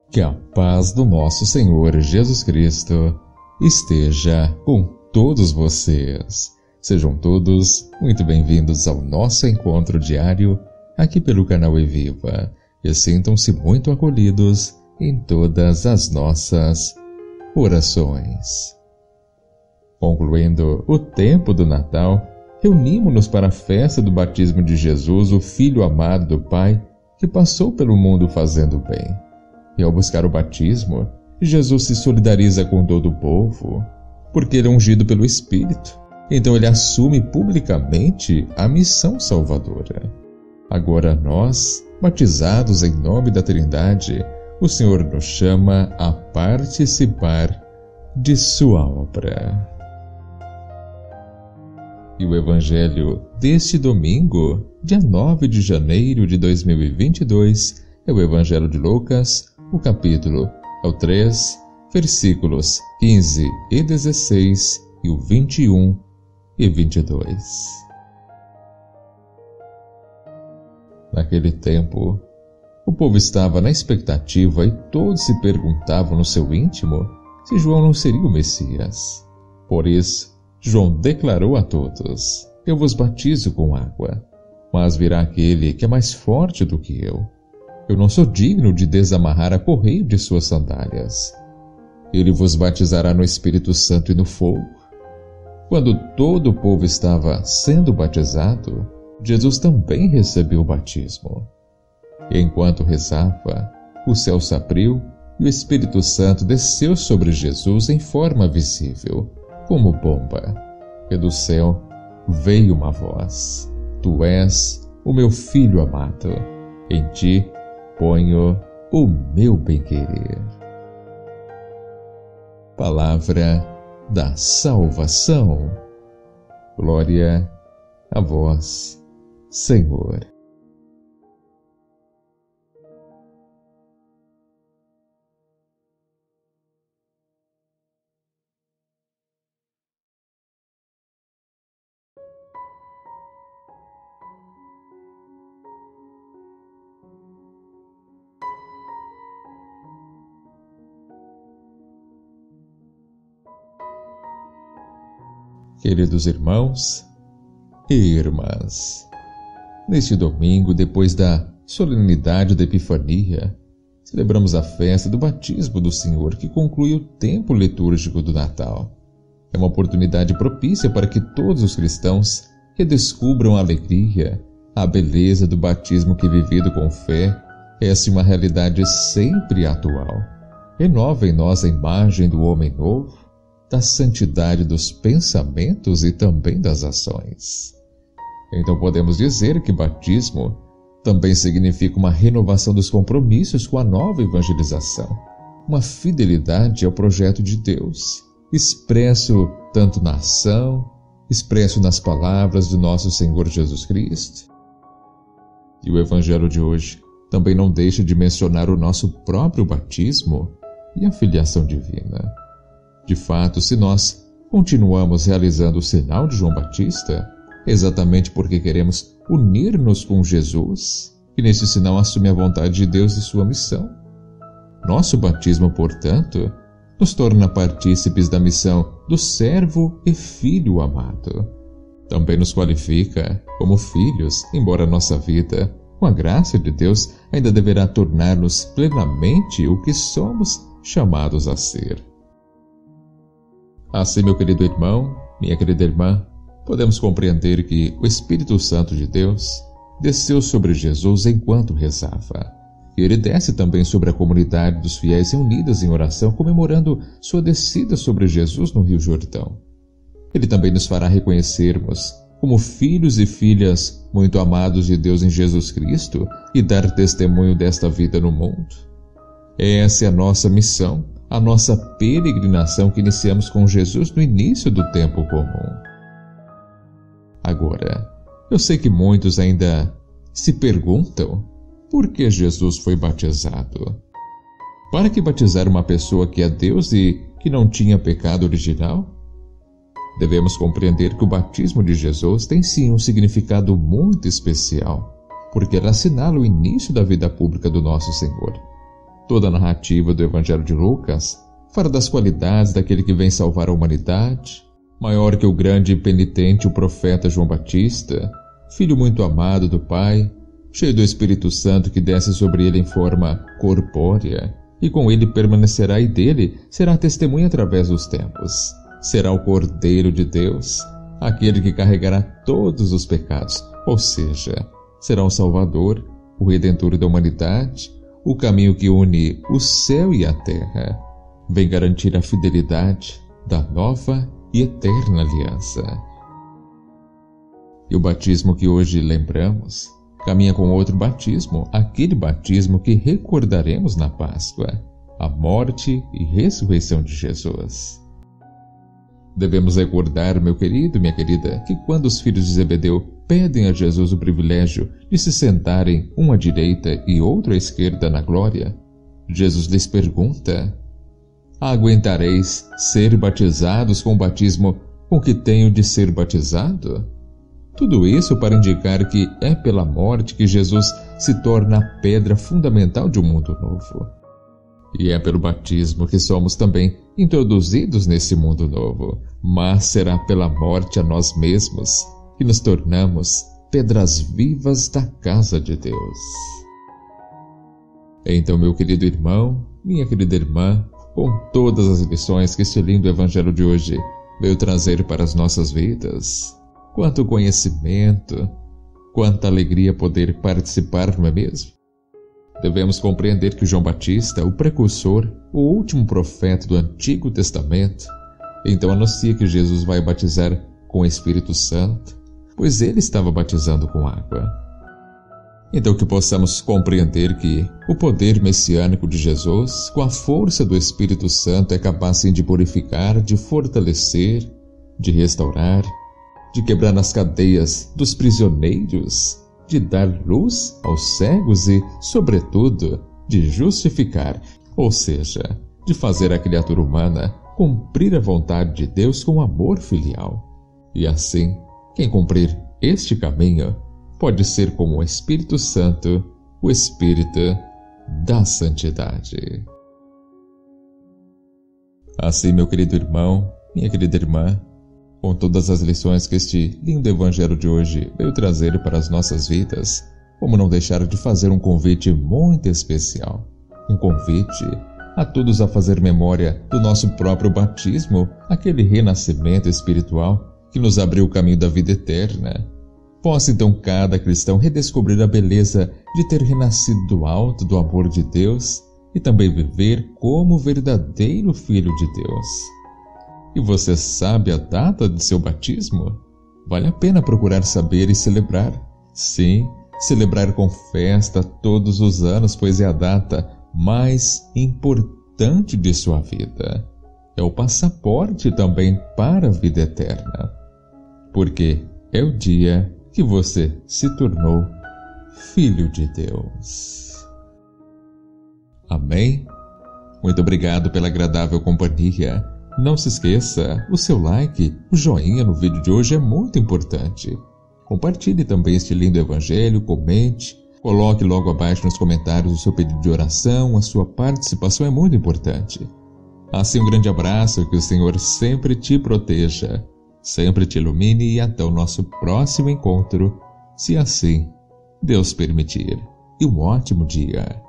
Que a paz do nosso Senhor Jesus Cristo esteja com todos vocês. Sejam todos muito bem-vindos ao nosso encontro diário aqui pelo canal Eviva e sintam-se muito acolhidos em todas as nossas orações. Concluindo o tempo do Natal, reunimos-nos para a festa do batismo de Jesus, o Filho amado do Pai, que passou pelo mundo fazendo bem. E ao buscar o batismo, Jesus se solidariza com todo o povo, porque ele é ungido pelo Espírito. Então ele assume publicamente a missão salvadora. Agora nós, batizados em nome da Trindade, o Senhor nos chama a participar de sua obra. E o Evangelho deste domingo, dia 9 de janeiro de 2022, é o Evangelho de Lucas, o capítulo 3, versículos 15 e 16 e o 21 e 22. Naquele tempo, o povo estava na expectativa e todos se perguntavam no seu íntimo se João não seria o Messias. Por isso, João declarou a todos: Eu vos batizo com água, mas virá aquele que é mais forte do que eu. Eu não sou digno de desamarrar a correia de suas sandálias. Ele vos batizará no Espírito Santo e no fogo. Quando todo o povo estava sendo batizado, Jesus também recebeu o batismo. E enquanto rezava, o céu se abriu e o Espírito Santo desceu sobre Jesus em forma visível, como pomba. E do céu veio uma voz: Tu és o meu Filho amado, em ti ponho o meu bem-querer. Palavra da salvação. Glória a vós, Senhor. Queridos irmãos e irmãs, neste domingo, depois da solenidade da Epifania, celebramos a festa do batismo do Senhor, que conclui o tempo litúrgico do Natal. É uma oportunidade propícia para que todos os cristãos redescubram a alegria, a beleza do batismo que, vivido com fé, é assim uma realidade sempre atual. Renova em nós a imagem do homem novo, da santidade dos pensamentos e também das ações. Então podemos dizer que batismo também significa uma renovação dos compromissos com a nova evangelização, uma fidelidade ao projeto de Deus, expresso tanto na ação, expresso nas palavras do nosso Senhor Jesus Cristo. E o Evangelho de hoje também não deixa de mencionar o nosso próprio batismo e a filiação divina. De fato, se nós continuamos realizando o sinal de João Batista, é exatamente porque queremos unir-nos com Jesus, que nesse sinal assume a vontade de Deus e sua missão. Nosso batismo, portanto, nos torna partícipes da missão do servo e filho amado. Também nos qualifica como filhos, embora nossa vida, com a graça de Deus, ainda deverá tornar-nos plenamente o que somos chamados a ser. Assim, meu querido irmão, minha querida irmã, podemos compreender que o Espírito Santo de Deus desceu sobre Jesus enquanto rezava. E ele desce também sobre a comunidade dos fiéis reunidas em oração, comemorando sua descida sobre Jesus no Rio Jordão. Ele também nos fará reconhecermos como filhos e filhas muito amados de Deus em Jesus Cristo e dar testemunho desta vida no mundo. Essa é a nossa missão, a nossa peregrinação que iniciamos com Jesus no início do tempo comum. Agora, eu sei que muitos ainda se perguntam por que Jesus foi batizado. Para que batizar uma pessoa que é Deus e que não tinha pecado original? Devemos compreender que o batismo de Jesus tem sim um significado muito especial, porque ela assinala o início da vida pública do nosso Senhor. Toda a narrativa do Evangelho de Lucas fala das qualidades daquele que vem salvar a humanidade, maior que o grande e penitente o profeta João Batista, filho muito amado do Pai, cheio do Espírito Santo que desce sobre ele em forma corpórea, e com ele permanecerá e dele será testemunha através dos tempos. Será o Cordeiro de Deus, aquele que carregará todos os pecados, ou seja, será o Salvador, o Redentor da humanidade, o caminho que une o céu e a terra. Vem garantir a fidelidade da nova e eterna aliança. E o batismo que hoje lembramos caminha com outro batismo, aquele batismo que recordaremos na Páscoa, a morte e ressurreição de Jesus. Devemos recordar, meu querido, minha querida, que quando os filhos de Zebedeu pedem a Jesus o privilégio de se sentarem um à direita e outro à esquerda na glória, Jesus lhes pergunta: aguentareis ser batizados com o batismo com que tenho de ser batizado? Tudo isso para indicar que é pela morte que Jesus se torna a pedra fundamental de um mundo novo. E é pelo batismo que somos também introduzidos nesse mundo novo, mas será pela morte a nós mesmos que nos tornamos pedras vivas da casa de Deus. Então, meu querido irmão, minha querida irmã, com todas as lições que este lindo evangelho de hoje veio trazer para as nossas vidas, quanto conhecimento, quanta alegria poder participar, não é mesmo? Devemos compreender que João Batista, o precursor, o último profeta do Antigo Testamento, então anuncia que Jesus vai batizar com o Espírito Santo, pois ele estava batizando com água. Então que possamos compreender que o poder messiânico de Jesus, com a força do Espírito Santo, é capaz sim de purificar, de fortalecer, de restaurar, de quebrar as cadeias dos prisioneiros, de dar luz aos cegos e, sobretudo, de justificar, ou seja, de fazer a criatura humana cumprir a vontade de Deus com amor filial. E assim, quem cumprir este caminho pode ser como o Espírito Santo, o Espírito da Santidade. Assim, meu querido irmão, minha querida irmã, com todas as lições que este lindo evangelho de hoje veio trazer para as nossas vidas, como não deixar de fazer um convite muito especial. Um convite a todos a fazer memória do nosso próprio batismo, aquele renascimento espiritual que nos abriu o caminho da vida eterna. Possa então cada cristão redescobrir a beleza de ter renascido do alto do amor de Deus e também viver como verdadeiro filho de Deus. E você sabe a data de seu batismo? Vale a pena procurar saber e celebrar. Sim, celebrar com festa todos os anos, pois é a data mais importante de sua vida. É o passaporte também para a vida eterna. Porque é o dia que você se tornou filho de Deus. Amém? Muito obrigado pela agradável companhia. Não se esqueça, o seu like, o joinha no vídeo de hoje é muito importante. Compartilhe também este lindo evangelho, comente, coloque logo abaixo nos comentários o seu pedido de oração, a sua participação é muito importante. Assim, um grande abraço, que o Senhor sempre te proteja, sempre te ilumine e até o nosso próximo encontro, se assim Deus permitir. E um ótimo dia.